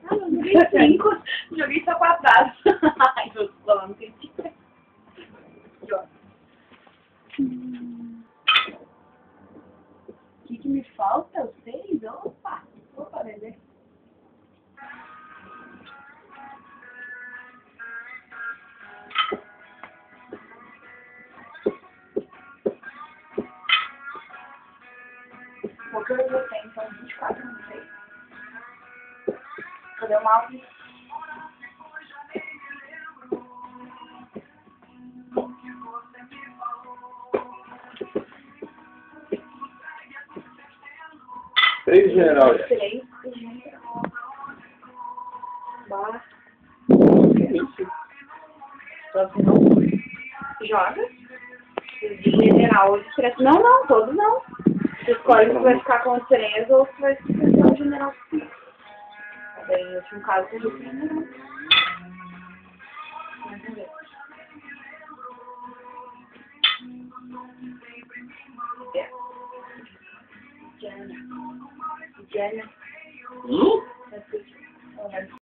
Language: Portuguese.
Ah, eu joguei 5. Joguei só 4 dados. Ai, tô falando que tinha. O que me falta? Os 6? Opa, bebê. Porque eu já tenho, então 24, não sei. Cadê o mouse? Três general. 3. Barra. Joga. De general. Não, todos não. Você escolhe se vai ficar com os 3 ou se vai ficar o general. Daí, no último caso, eu joguei general. Jenna.